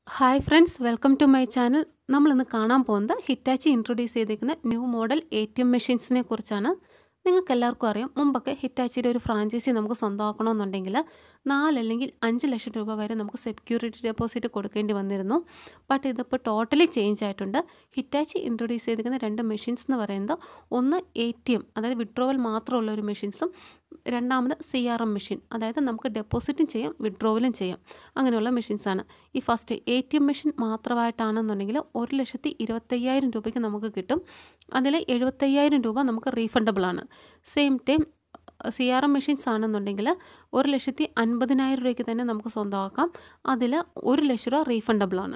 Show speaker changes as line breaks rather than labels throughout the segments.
Hi friends, welcome to my channel. നമ്മൾ ഇന്ന് കാണാൻ പോകുന്നത് ഹിറ്റാച്ചി ഇൻട്രൊഡ്യൂസ് ചെയ്തിരിക്കുന്ന ന്യൂ മോഡൽ ATM മെഷീൻസിനെ കുറിച്ചാണ്. നിങ്ങൾക്ക് എല്ലാവർക്കും അറിയാം, മുമ്പൊക്കെ ഹിറ്റാച്ചിയുടെ ഒരു ഫ്രാഞ്ചൈസി നമുക്ക് സ്വന്തമാക്കണമെന്നുണ്ടെങ്കിൽ 4 അല്ലെങ്കിൽ 5 ലക്ഷം രൂപ വരെ നമുക്ക് സെക്യൂരിറ്റി ഡെപ്പോസിറ്റ് കൊടുക്കേണ്ടി വന്നിരുന്നു. ബട്ട് ഇതിപ്പോൾ ടോട്ടലി ചേഞ്ച് ആയിട്ടുണ്ട്. ഹിറ്റാച്ചി ഇൻട്രൊഡ്യൂസ് ചെയ്തിരിക്കുന്ന 2 മെഷീൻസ് എന്ന് പറയുന്നത് ഒന്ന് ATM, അതായത് വിഡ്രോവൽ മാത്രമുള്ള ഒരു മെഷീൻസും, രണ്ടാമത് CRM മെഷീൻ, അതായത് നമുക്ക് ഡെപ്പോസിറ്റും ചെയ്യാം വിഡ്രോവലും ചെയ്യാം, അങ്ങനെയുള്ള മെഷീൻസാണ്. ഈ ഫസ്റ്റ് ATM മെഷീൻ മാത്രമായിട്ടാണെന്നുണ്ടെങ്കിൽ 1,25,000 രൂപയ്ക്ക് നമുക്ക് കിട്ടും. അതിൽ 75,000 രൂപ നമുക്ക് റീഫണ്ടബിൾ ആണ്. സെയിം ടൈം CRM മെഷീൻസ് ആണെന്നുണ്ടെങ്കിൽ 1,50,000 രൂപയ്ക്ക് തന്നെ നമുക്ക് സ്വന്തമാക്കാം. അതിൽ 1 ലക്ഷം രൂപ റീഫണ്ടബിൾ ആണ്.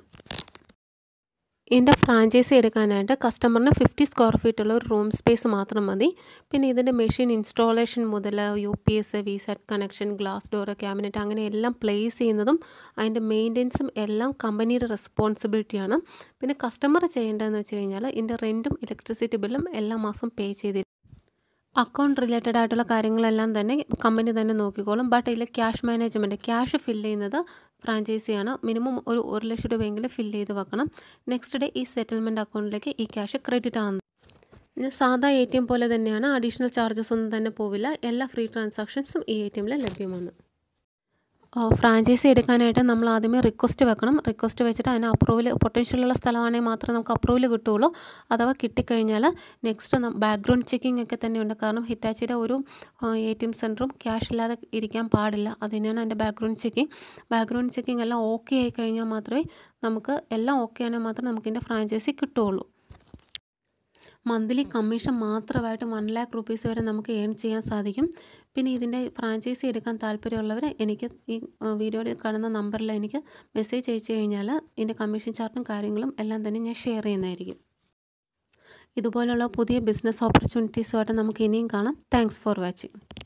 ഇതിൻ്റെ ഫ്രാഞ്ചൈസി എടുക്കാനായിട്ട് കസ്റ്റമറിന് 50 സ്ക്വയർ ഫീറ്റ് ഉള്ള ഒരു റൂം സ്പേസ് മാത്രം മതി. പിന്നെ ഇതിൻ്റെ മെഷീൻ ഇൻസ്റ്റാളേഷൻ മുതൽ UPS, VSAT connection, glass door, cabinet, അങ്ങനെ എല്ലാം പ്ലേസ് ചെയ്യുന്നതും അതിൻ്റെ മെയിൻ്റെനൻസും എല്ലാം കമ്പനിയുടെ റെസ്പോൺസിബിലിറ്റിയാണ്. പിന്നെ കസ്റ്റമർ ചെയ്യേണ്ടതെന്ന് വെച്ച് കഴിഞ്ഞാൽ ഇതിൻ്റെ റെൻറ്റും ഇലക്ട്രിസിറ്റി ബില്ലും എല്ലാ മാസവും പേ ചെയ്തിരിക്കും. അക്കൗണ്ട് റിലേറ്റഡ് ആയിട്ടുള്ള കാര്യങ്ങളെല്ലാം തന്നെ കമ്പനി തന്നെ നോക്കിക്കോളും. ബട്ട് ഇതിൽ ക്യാഷ് മാനേജ്മെൻറ്റ്, ക്യാഷ് ഫില്ല് ചെയ്യുന്നത് ഫ്രാഞ്ചൈസിയാണ്. മിനിമം ഒരു 1 ലക്ഷം രൂപയെങ്കിലും ഫില്ല് ചെയ്ത് വെക്കണം. നെക്സ്റ്റ് ഡേ ഈ സെറ്റിൽമെൻറ്റ് അക്കൗണ്ടിലേക്ക് ഈ ക്യാഷ് ക്രെഡിറ്റ് ആകുന്നു. സാധാ ATM പോലെ തന്നെയാണ്, അഡീഷണൽ ചാർജസ് ഒന്നും തന്നെ പോവില്ല. എല്ലാ ഫ്രീ ട്രാൻസാക്ഷൻസും ഈ ATM ലഭ്യമാണ്. ഫ്രാഞ്ചൈസി എടുക്കാനായിട്ട് നമ്മൾ ആദ്യമേ റിക്വസ്റ്റ് വെക്കണം. റിക്വസ്റ്റ് വെച്ചിട്ട് അതിന് അപ്രൂവൽ പൊട്ടൻഷ്യലുള്ള സ്ഥലമാണെങ്കിൽ മാത്രമേ നമുക്ക് അപ്രൂവൽ കിട്ടുകയുള്ളൂ. അഥവാ കിട്ടിക്കഴിഞ്ഞാൽ നെക്സ്റ്റ് ബാക്ക്ഗ്രൗണ്ട് ചെക്കിംഗ് ഒക്കെ തന്നെയുണ്ട്. കാരണം ഹിറ്റാച്ചിയുടെ ഒരു ATM സെൻറ്ററും ക്യാഷ് ഇല്ലാതെ ഇരിക്കാൻ പാടില്ല. അതിനാണ് അതിൻ്റെ ബാക്ക്ഗ്രൗണ്ട് ചെക്കിംഗ്. ബാക്ക്ഗ്രൗണ്ട് ചെക്കിംഗ് എല്ലാം ഓക്കെ ആയി കഴിഞ്ഞാൽ മാത്രമേ നമുക്ക് എല്ലാം ഓക്കെ ആണെങ്കിൽ മാത്രമേ നമുക്കിതിൻ്റെ ഫ്രാഞ്ചൈസി കിട്ടുകയുള്ളൂ. മന്ത്ലി കമ്മീഷൻ മാത്രമായിട്ട് 1 lakh rupees വരെ നമുക്ക് ഏൺ ചെയ്യാൻ സാധിക്കും. പിന്നെ ഇതിൻ്റെ ഫ്രാഞ്ചൈസി എടുക്കാൻ താല്പര്യമുള്ളവർ എനിക്ക് ഈ വീഡിയോയിൽ കാണുന്ന നമ്പറിൽ എനിക്ക് മെസ്സേജ് അയച്ചു കഴിഞ്ഞാൽ ഇതിൻ്റെ കമ്മീഷൻ ചാർട്ടും കാര്യങ്ങളും എല്ലാം തന്നെ ഞാൻ ഷെയർ ചെയ്യുന്നതായിരിക്കും. ഇതുപോലുള്ള പുതിയ ബിസിനസ് ഓപ്പർച്യൂണിറ്റീസുമായിട്ട് നമുക്ക് ഇനിയും കാണാം. Thanks for watching.